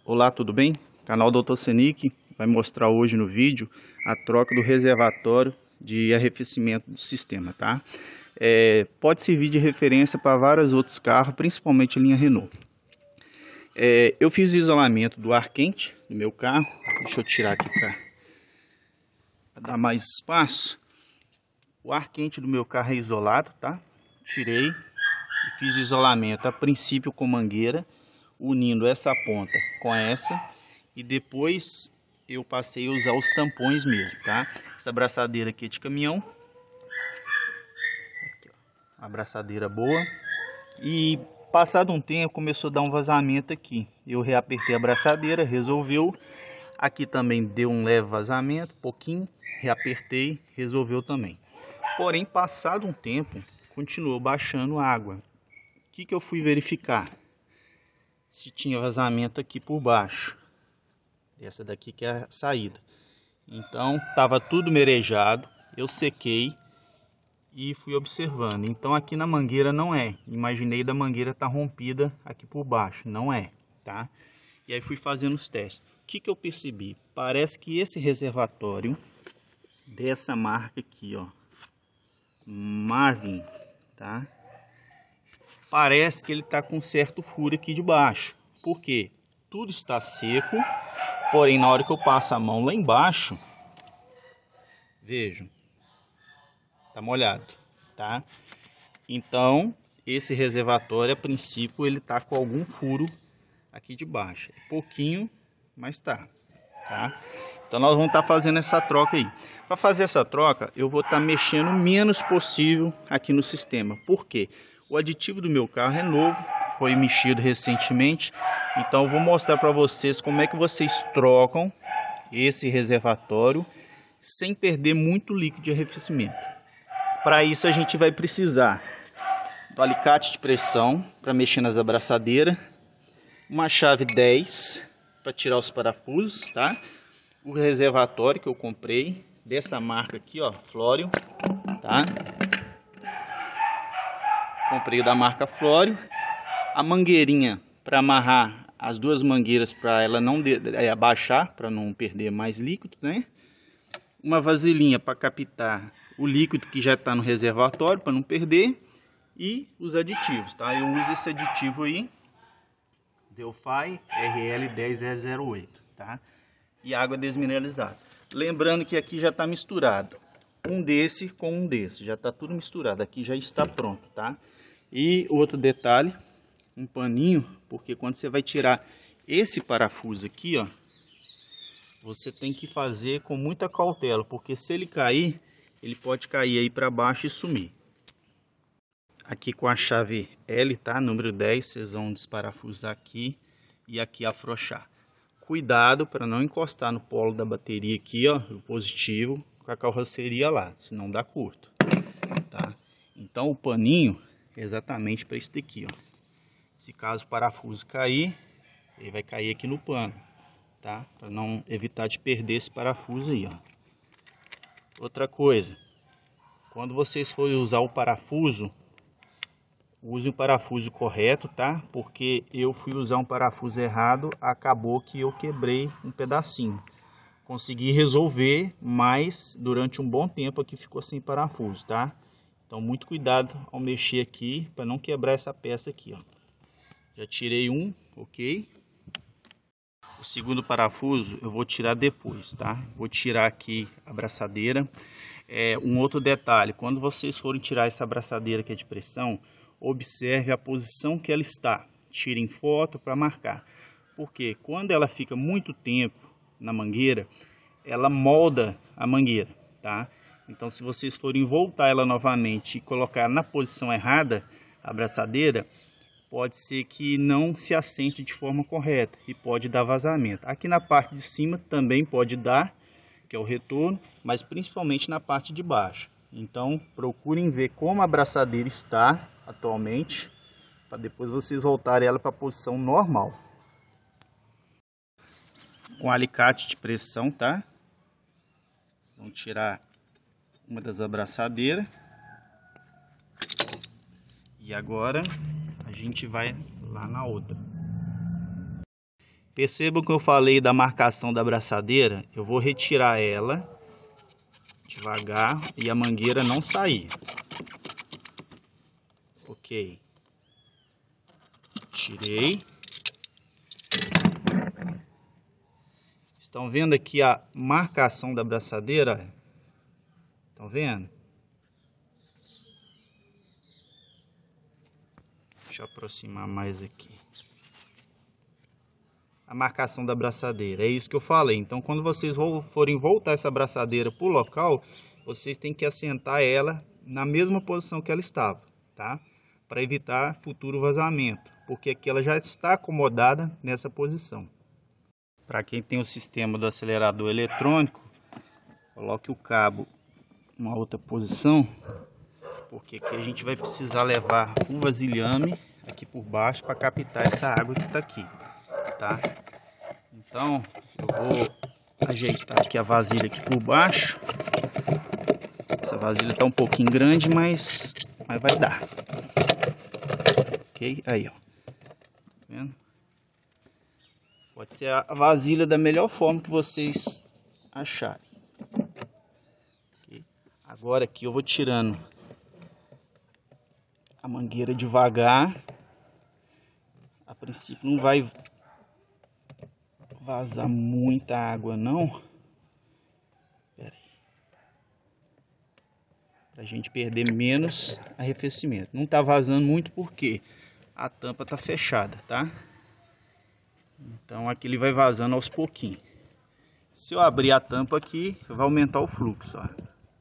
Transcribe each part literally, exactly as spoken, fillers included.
Olá, tudo bem? Canal doutor Senic vai mostrar hoje no vídeo a troca do reservatório de arrefecimento do sistema, tá? É, pode servir de referência para vários outros carros, principalmente a linha Renault. É, eu fiz o isolamento do ar quente do meu carro. Deixa eu tirar aqui para dar mais espaço. O ar quente do meu carro é isolado, tá? Tirei e fiz o isolamento a princípio com mangueira, unindo essa ponta com essa, e depois eu passei a usar os tampões mesmo, tá? Essa abraçadeira aqui é de caminhão, aqui, ó, abraçadeira boa. E passado um tempo começou a dar um vazamento aqui, eu reapertei a abraçadeira, resolveu. Aqui também deu um leve vazamento, pouquinho, reapertei, resolveu também. Porém, passado um tempo, continuou baixando água. O que que eu fui verificar? Se tinha vazamento aqui por baixo. Essa daqui que é a saída. Então, estava tudo merejado, eu sequei e fui observando. Então, aqui na mangueira não é. Imaginei da mangueira estar tá rompida aqui por baixo, não é, tá? E aí fui fazendo os testes. O que que eu percebi? Parece que esse reservatório dessa marca aqui, ó, Marvin, tá? Parece que ele tá com certo furo aqui de baixo. Por quê? Tudo está seco, porém na hora que eu passo a mão lá embaixo, vejam, tá molhado, tá? Então, esse reservatório, a princípio, ele tá com algum furo aqui de baixo. É pouquinho, mas tá, tá? Então nós vamos estar tá fazendo essa troca aí. Para fazer essa troca, eu vou estar tá mexendo o menos possível aqui no sistema. Por quê? O aditivo do meu carro é novo, foi mexido recentemente. Então eu vou mostrar para vocês como é que vocês trocam esse reservatório sem perder muito líquido de arrefecimento. Para isso a gente vai precisar do alicate de pressão para mexer nas abraçadeiras, uma chave dez para tirar os parafusos, tá? O reservatório que eu comprei dessa marca aqui, ó, Florio, tá? Comprei da marca Florio. A mangueirinha para amarrar as duas mangueiras para ela não de, é, abaixar, para não perder mais líquido, né? Uma vasilhinha para captar o líquido que já está no reservatório para não perder, e os aditivos, tá? Eu uso esse aditivo aí, Delphi R L dez zero zero oito, tá? E água desmineralizada. Lembrando que aqui já está misturado um desse com um desse, já está tudo misturado, aqui já está pronto, tá? E outro detalhe, um paninho, porque quando você vai tirar esse parafuso aqui, ó, você tem que fazer com muita cautela, porque se ele cair, ele pode cair aí para baixo e sumir. Aqui com a chave L, tá? Número dez, vocês vão desparafusar aqui e aqui afrouxar. Cuidado para não encostar no polo da bateria aqui, ó, o positivo, com a carroceria lá, senão dá curto, tá? Então o paninho é exatamente para isso daqui, ó. Se caso o parafuso cair, ele vai cair aqui no pano, tá? Para não evitar de perder esse parafuso aí, ó. Outra coisa, quando vocês forem usar o parafuso, use o parafuso correto, tá? Porque eu fui usar um parafuso errado, acabou que eu quebrei um pedacinho. Consegui resolver, mas durante um bom tempo aqui ficou sem parafuso, tá? Então muito cuidado ao mexer aqui para não quebrar essa peça aqui, ó. Já tirei um, ok? O segundo parafuso eu vou tirar depois, tá? Vou tirar aqui a abraçadeira. É, um outro detalhe, quando vocês forem tirar essa abraçadeira que é de pressão, observe a posição que ela está. Tirem foto para marcar. Porque quando ela fica muito tempo na mangueira, ela molda a mangueira, tá? Então se vocês forem voltar ela novamente e colocar na posição errada a abraçadeira, pode ser que não se assente de forma correta e pode dar vazamento. Aqui na parte de cima também pode dar, que é o retorno, mas principalmente na parte de baixo. Então procurem ver como a abraçadeira está atualmente, para depois vocês voltarem ela para a posição normal. Com alicate de pressão, tá? Vamos tirar uma das abraçadeiras. E agora a gente vai lá na outra. Percebam que eu falei da marcação da braçadeira. Eu vou retirar ela devagar e a mangueira não sair. Ok. Tirei. Estão vendo aqui a marcação da braçadeira? Estão vendo? Deixa eu aproximar mais aqui. A marcação da braçadeira, é isso que eu falei. Então, quando vocês forem voltar essa braçadeira para o local, vocês têm que assentar ela na mesma posição que ela estava, tá? Para evitar futuro vazamento, porque aqui ela já está acomodada nessa posição. Para quem tem o sistema do acelerador eletrônico, coloque o cabo em uma outra posição, porque aqui a gente vai precisar levar o vasilhame aqui por baixo para captar essa água que está aqui, tá? Então eu vou ajeitar aqui a vasilha aqui por baixo. Essa vasilha está um pouquinho grande, mas, mas vai dar. Ok? Aí, ó. Tá vendo? Pode ser a vasilha da melhor forma que vocês acharem. Okay? Agora aqui eu vou tirando a mangueira devagar. A princípio não vai vazar muita água não. Pera aí. Pra gente perder menos arrefecimento. Não tá vazando muito porque a tampa tá fechada, tá? Então aqui ele vai vazando aos pouquinhos. Se eu abrir a tampa aqui, vai aumentar o fluxo, ó.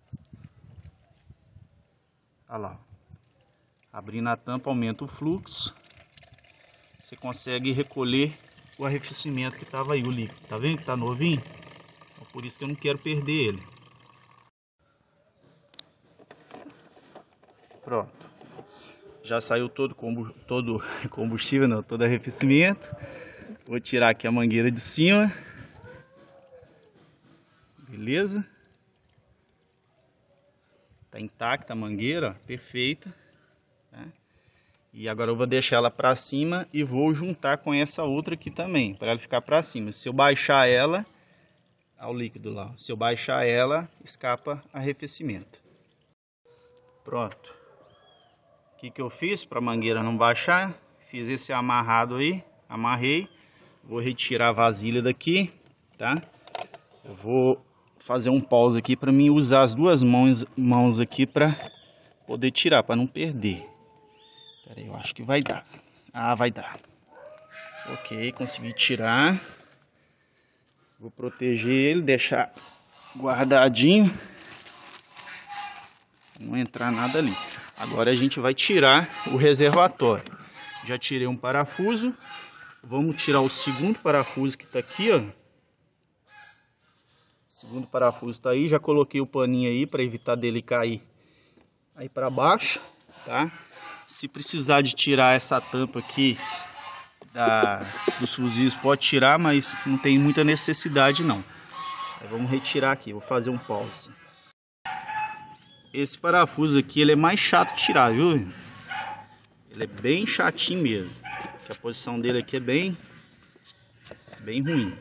Olha lá. Abrindo a tampa aumenta o fluxo. Você consegue recolher o arrefecimento que estava aí, o líquido. Tá vendo que tá novinho? Então, por isso que eu não quero perder ele. Pronto. Já saiu todo combustível, todo combustível, não, todo arrefecimento. Vou tirar aqui a mangueira de cima. Beleza? Tá intacta a mangueira, ó, perfeita. Tá? E agora eu vou deixar ela para cima e vou juntar com essa outra aqui também, para ela ficar para cima. Se eu baixar ela, olha o líquido lá. Se eu baixar ela, escapa arrefecimento. Pronto. O que que eu fiz para a mangueira não baixar? Fiz esse amarrado aí, amarrei. Vou retirar a vasilha daqui, tá? Eu vou fazer um pause aqui para mim usar as duas mãos, mãos aqui para poder tirar, para não perder. Pera aí, eu acho que vai dar. Ah, vai dar. Ok, consegui tirar. Vou proteger ele, deixar guardadinho. Não entrar nada ali. Agora a gente vai tirar o reservatório. Já tirei um parafuso. Vamos tirar o segundo parafuso que está aqui, ó. O segundo parafuso está aí. Já coloquei o paninho aí para evitar dele cair aí para baixo, tá? Se precisar de tirar essa tampa aqui da, dos fuzis, pode tirar, mas não tem muita necessidade não. Aí vamos retirar aqui, vou fazer um pause. Esse parafuso aqui, ele é mais chato de tirar, viu? Ele é bem chatinho mesmo. Porque a posição dele aqui é bem, bem ruim.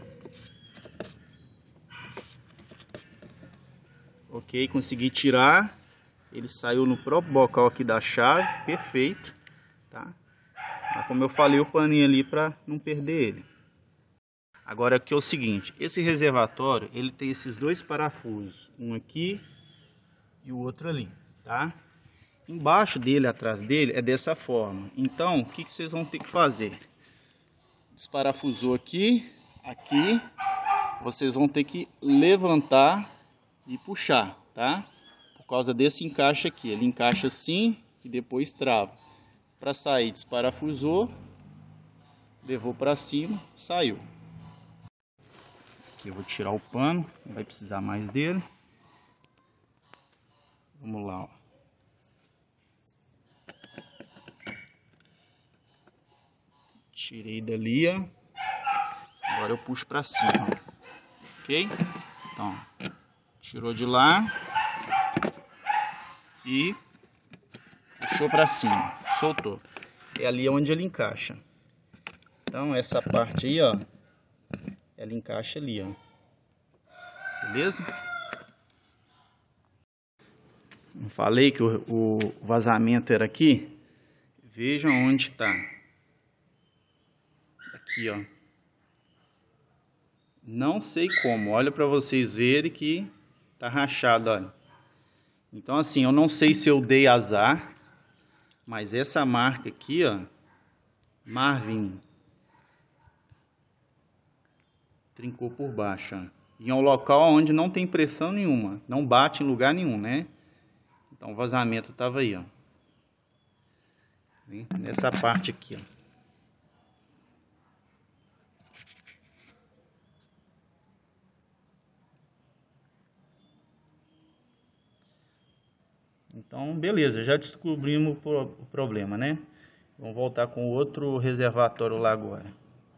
Ok, consegui tirar. Ele saiu no próprio bocal aqui da chave, perfeito, tá? Mas como eu falei, o paninho ali para não perder ele. Agora aqui é o seguinte, esse reservatório, ele tem esses dois parafusos, um aqui e o outro ali, tá? Embaixo dele, atrás dele, é dessa forma. Então, o que que vocês vão ter que fazer? Desparafusou aqui, aqui, vocês vão ter que levantar e puxar, tá? Por causa desse encaixe aqui, ele encaixa assim e depois trava. Para sair, desparafusou, levou para cima, saiu. Aqui eu vou tirar o pano, não vai precisar mais dele. Vamos lá, ó. Tirei dali, ó. Agora eu puxo para cima, ok? Então, tirou de lá. E puxou para cima, soltou. É ali onde ele encaixa. Então essa parte aí, ó, ela encaixa ali, ó. Beleza? Não falei que o, o vazamento era aqui? Vejam onde está. Aqui, ó. Não sei como. Olha para vocês verem que tá rachado, olha. Então assim, eu não sei se eu dei azar, mas essa marca aqui, ó, Marvin, trincou por baixo, ó. E é um local onde não tem pressão nenhuma, não bate em lugar nenhum, né? Então o vazamento tava aí, ó. Nessa parte aqui, ó. Então, beleza, já descobrimos o problema, né? Vamos voltar com outro reservatório lá agora.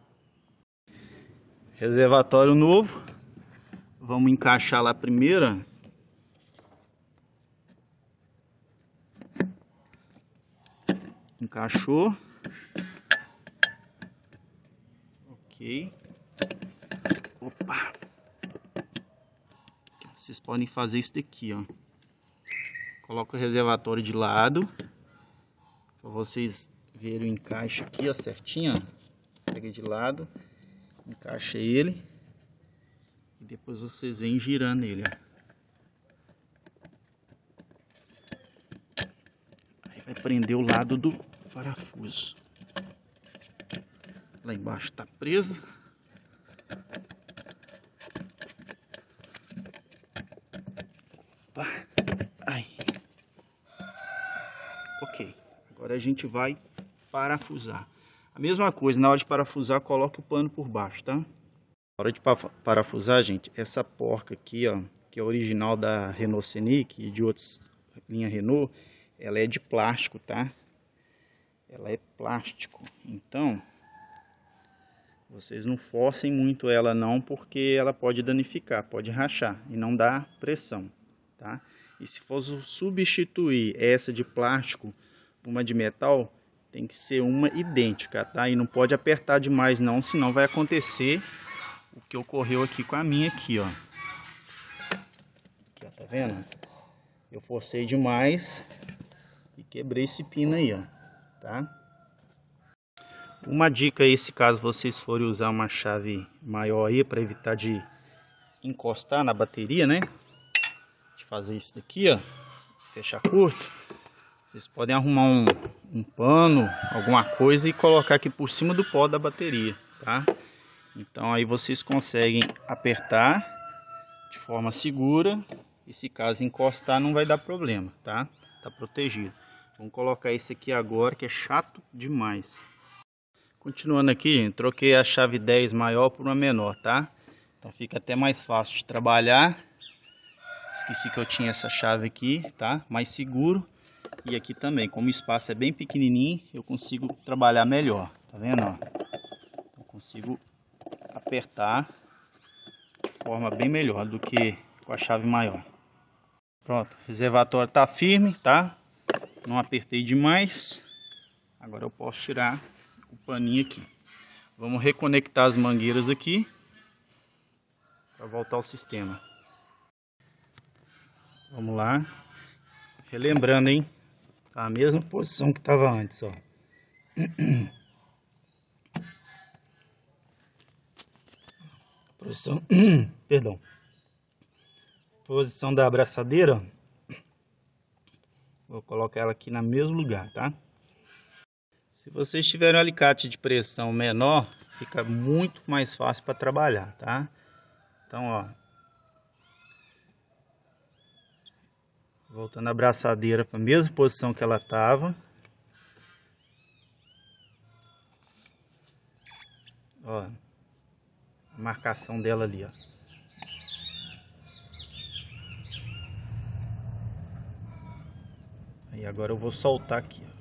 Reservatório novo. Vamos encaixar lá primeiro. Encaixou. Ok. Opa. Vocês podem fazer isso daqui, ó. Coloca o reservatório de lado, para vocês verem o encaixe aqui, ó, certinho, ó. Pega de lado, encaixa ele e depois vocês vêm girando ele, ó. Aí vai prender o lado do parafuso. Lá embaixo tá preso. Opa. Ai. Ok, agora a gente vai parafusar. A mesma coisa, na hora de parafusar, coloque o pano por baixo, tá? Na hora de parafusar, gente, essa porca aqui, ó, que é original da Renault Scenic e de outras linhas Renault, ela é de plástico, tá? Ela é plástico, então vocês não forcem muito ela não, porque ela pode danificar, pode rachar e não dar pressão, tá? E se for substituir essa de plástico por uma de metal, tem que ser uma idêntica, tá? E não pode apertar demais não, senão vai acontecer o que ocorreu aqui com a minha aqui, ó. Aqui, ó, tá vendo? Eu forcei demais e quebrei esse pino aí, ó, tá? Uma dica aí, se caso vocês forem usar uma chave maior aí para evitar de encostar na bateria, né? De fazer isso daqui, ó, fechar curto. Vocês podem arrumar um, um pano, alguma coisa e colocar aqui por cima do pó da bateria, tá? Então aí vocês conseguem apertar de forma segura e se caso encostar não vai dar problema, tá? Tá protegido. Vamos colocar esse aqui agora que é chato demais. Continuando aqui, gente, troquei a chave dez maior por uma menor, tá? Então fica até mais fácil de trabalhar. Esqueci que eu tinha essa chave aqui, tá? Mais seguro. E aqui também, como o espaço é bem pequenininho, eu consigo trabalhar melhor, tá vendo, ó? Eu consigo apertar de forma bem melhor do que com a chave maior. Pronto, o reservatório tá firme, tá? Não apertei demais. Agora eu posso tirar o paninho aqui. Vamos reconectar as mangueiras aqui para voltar ao sistema. Vamos lá. Relembrando, hein? Tá a mesma posição que estava antes, ó. Posição, perdão. Posição da abraçadeira, ó. Vou colocar ela aqui no mesmo lugar, tá? Se vocês tiverem um alicate de pressão menor, fica muito mais fácil para trabalhar, tá? Então, ó, voltando a abraçadeira para a mesma posição que ela estava. Ó, a marcação dela ali, ó. Aí agora eu vou soltar aqui, ó.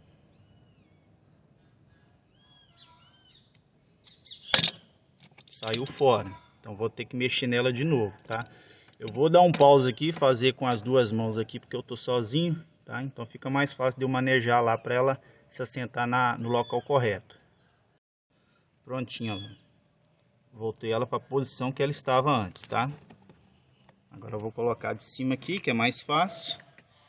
Saiu fora, então vou ter que mexer nela de novo, tá? Eu vou dar um pause aqui, fazer com as duas mãos aqui, porque eu tô sozinho, tá? Então fica mais fácil de eu manejar lá para ela se assentar na, no local correto. Prontinho, ó. Voltei ela para a posição que ela estava antes, tá? Agora eu vou colocar de cima aqui, que é mais fácil.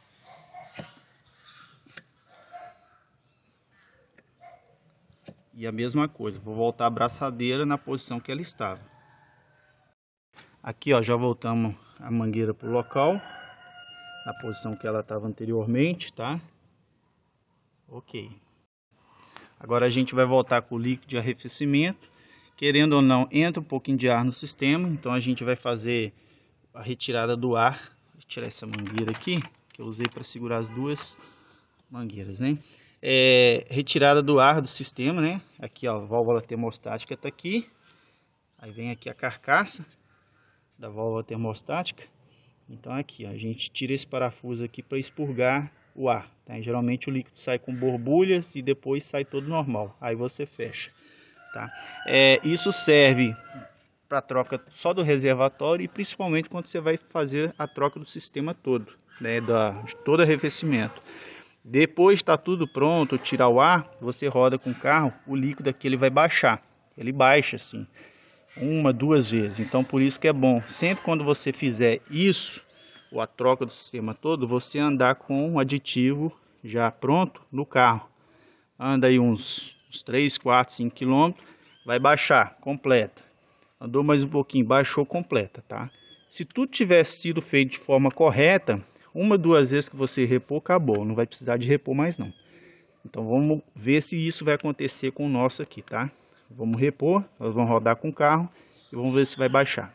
E a mesma coisa, vou voltar a braçadeira na posição que ela estava. Aqui, ó, já voltamos a mangueira para o local, na posição que ela estava anteriormente, tá? Ok. Agora a gente vai voltar com o líquido de arrefecimento. Querendo ou não, entra um pouquinho de ar no sistema, então a gente vai fazer a retirada do ar. Vou tirar essa mangueira aqui, que eu usei para segurar as duas mangueiras, né? É, retirada do ar do sistema, né? Aqui, ó, a válvula termostática tá aqui. Aí vem aqui a carcaça da válvula termostática. Então aqui, ó, a gente tira esse parafuso aqui para expurgar o ar, tá? E, geralmente o líquido sai com borbulhas e depois sai todo normal. Aí você fecha, tá? É, isso serve para troca só do reservatório e principalmente quando você vai fazer a troca do sistema todo, né? Da, de todo arrefecimento. Depois está tudo pronto, tirar o ar, você roda com o carro, o líquido aqui ele vai baixar. Ele baixa assim, uma, duas vezes. Então por isso que é bom, sempre quando você fizer isso, ou a troca do sistema todo, você andar com um aditivo já pronto no carro. Anda aí uns, uns três, quatro, cinco quilômetros, vai baixar completa. Andou mais um pouquinho, baixou completa, tá? Se tudo tivesse sido feito de forma correta, uma, duas vezes que você repor, acabou. Não vai precisar de repor mais não. Então vamos ver se isso vai acontecer com o nosso aqui, tá? Vamos repor, nós vamos rodar com o carro e vamos ver se vai baixar.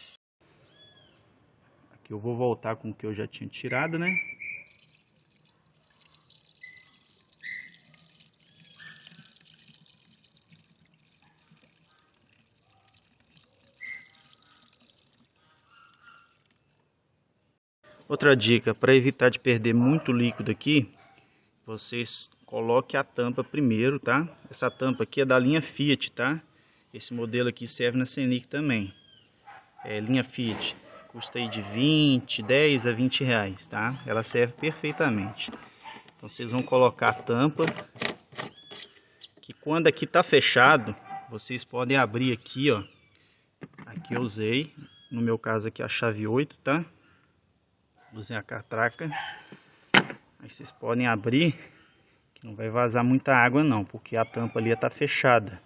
Aqui eu vou voltar com o que eu já tinha tirado, né? Outra dica, para evitar de perder muito líquido aqui, vocês coloquem a tampa primeiro, tá? Essa tampa aqui é da linha Fiat, tá? Esse modelo aqui serve na Senic também. É linha Fiat, custa aí de vinte, dez a vinte reais, tá? Ela serve perfeitamente. Então vocês vão colocar a tampa, que quando aqui tá fechado, vocês podem abrir aqui, ó. Aqui eu usei, no meu caso aqui a chave oito, tá? Usei a catraca. Aí vocês podem abrir, que não vai vazar muita água não, porque a tampa ali está fechada.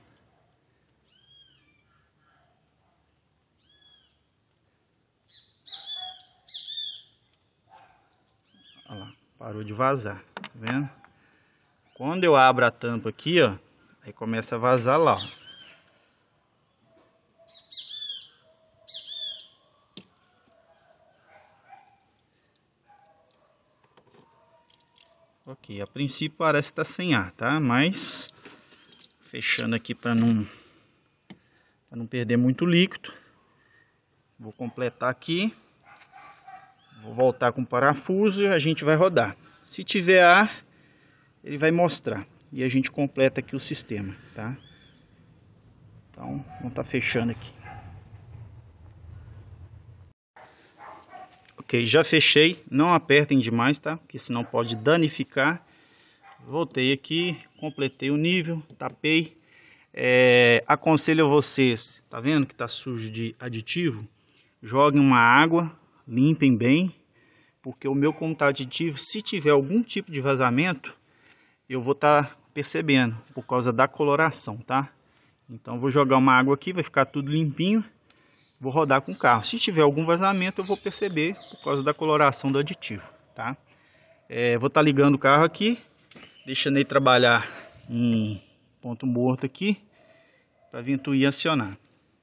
Olha lá, parou de vazar, tá vendo? Quando eu abro a tampa aqui, ó, aí começa a vazar lá, ó. Ok, a princípio parece estar sem ar, tá? Mas fechando aqui para não, para não perder muito líquido. Vou completar aqui. Vou voltar com o parafuso e a gente vai rodar. Se tiver ar, ele vai mostrar. E a gente completa aqui o sistema, tá? Então, vamos estar fechando aqui. Ok, já fechei, não apertem demais, tá? Porque senão pode danificar. Voltei aqui, completei o nível, tapei. É, aconselho a vocês, tá vendo que tá sujo de aditivo? Joguem uma água, limpem bem, porque o meu, como tá aditivo, se tiver algum tipo de vazamento, eu vou estar tá percebendo, por causa da coloração, tá? Então vou jogar uma água aqui, vai ficar tudo limpinho. Vou rodar com o carro. Se tiver algum vazamento, eu vou perceber por causa da coloração do aditivo, tá? É, vou estar tá ligando o carro aqui, deixando ele trabalhar em ponto morto aqui, para ventoinha acionar.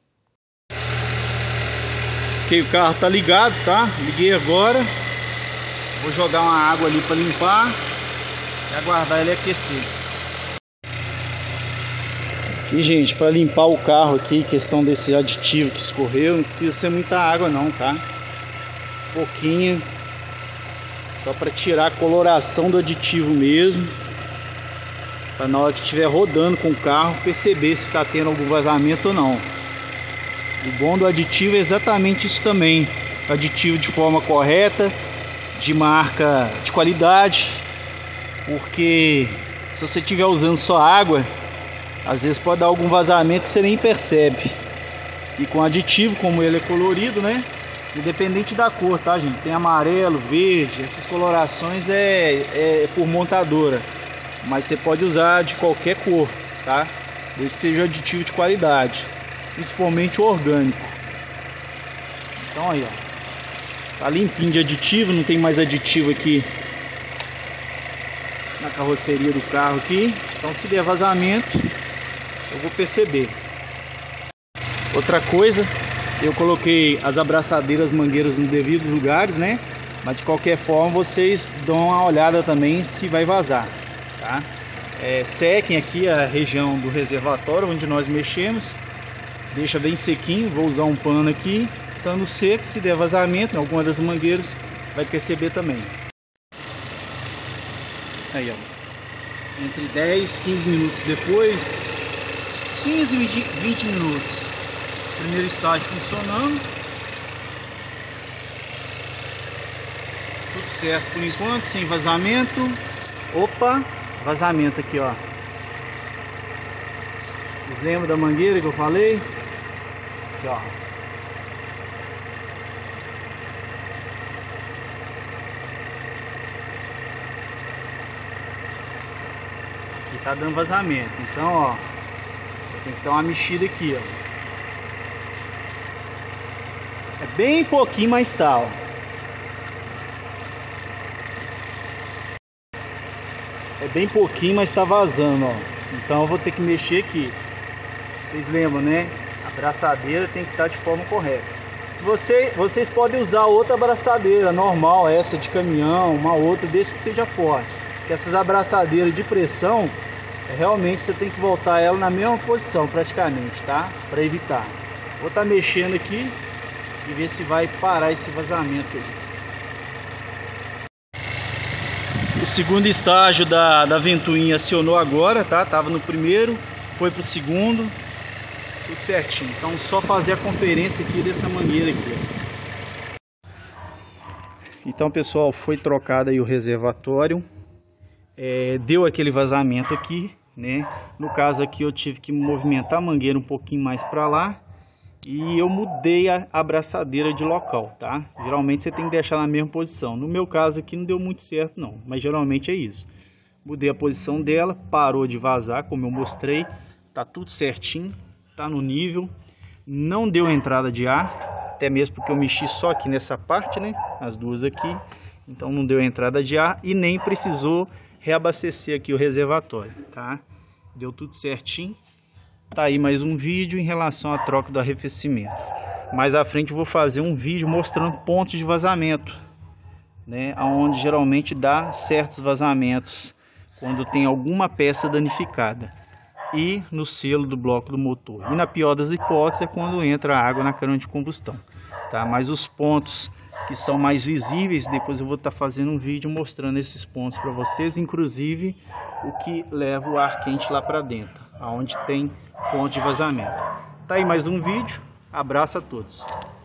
Ok, o carro tá ligado, tá? Liguei agora. Vou jogar uma água ali para limpar e aguardar ele aquecer. E gente, para limpar o carro aqui, questão desse aditivo que escorreu, não precisa ser muita água não, tá? Pouquinho, só para tirar a coloração do aditivo mesmo, para na hora que estiver rodando com o carro perceber se está tendo algum vazamento ou não. O bom do aditivo é exatamente isso também, aditivo de forma correta, de marca de qualidade, porque se você estiver usando só água, às vezes pode dar algum vazamento e você nem percebe. E com aditivo, como ele é colorido, né? Independente da cor, tá, gente? Tem amarelo, verde, essas colorações é, é por montadora. Mas você pode usar de qualquer cor, tá? Desde que seja aditivo de qualidade, principalmente o orgânico. Então aí, ó, tá limpinho de aditivo, não tem mais aditivo aqui na carroceria do carro aqui. Então se der vazamento, eu vou perceber. Outra coisa, eu coloquei as abraçadeiras mangueiras nos devidos lugares, né? Mas de qualquer forma vocês dão uma olhada também se vai vazar, tá? É, sequem aqui a região do reservatório onde nós mexemos, deixa bem sequinho. Vou usar um pano aqui, estando seco, se der vazamento em alguma das mangueiras vai perceber também. Aí, ó, entre dez e quinze minutos depois, quinze e vinte minutos, primeiro estágio funcionando, tudo certo por enquanto, sem vazamento. Opa, vazamento aqui, ó. Vocês lembram da mangueira que eu falei? Aqui, ó. Aqui tá dando vazamento. Então, ó, tem que dar uma mexida aqui, ó. É bem pouquinho, mas tá, ó. É bem pouquinho, mas tá vazando, ó. Então eu vou ter que mexer aqui. Vocês lembram, né? A abraçadeira tem que estar de forma correta. Se você, vocês podem usar outra abraçadeira normal, essa de caminhão, uma outra, desde que seja forte. Porque essas abraçadeiras de pressão, realmente você tem que voltar ela na mesma posição praticamente, tá? Para evitar. Vou estar mexendo aqui e ver se vai parar esse vazamento aí. O segundo estágio da, da ventoinha acionou agora, tá? Tava no primeiro, foi pro segundo, tudo certinho. Então só fazer a conferência aqui dessa mangueira aqui. Então, pessoal, foi trocado aí o reservatório, é, deu aquele vazamento aqui, né? No caso aqui eu tive que movimentar a mangueira um pouquinho mais para lá e eu mudei a abraçadeira de local, tá? Geralmente você tem que deixar na mesma posição. No meu caso aqui não deu muito certo não, mas geralmente é isso. Mudei a posição dela, parou de vazar, como eu mostrei, tá tudo certinho, tá no nível, não deu entrada de ar, até mesmo porque eu mexi só aqui nessa parte, né? As duas aqui, então não deu entrada de ar e nem precisou reabastecer aqui o reservatório, tá? Deu tudo certinho. Tá aí mais um vídeo em relação à troca do arrefecimento. Mais à frente eu vou fazer um vídeo mostrando pontos de vazamento, né? Onde geralmente dá certos vazamentos quando tem alguma peça danificada. E no selo do bloco do motor. E na pior das hipóteses é quando entra água na cana de combustão, tá? Mas os pontos que são mais visíveis, depois eu vou estar fazendo um vídeo mostrando esses pontos para vocês, inclusive o que leva o ar quente lá para dentro, aonde tem ponto de vazamento. Tá aí mais um vídeo, abraço a todos.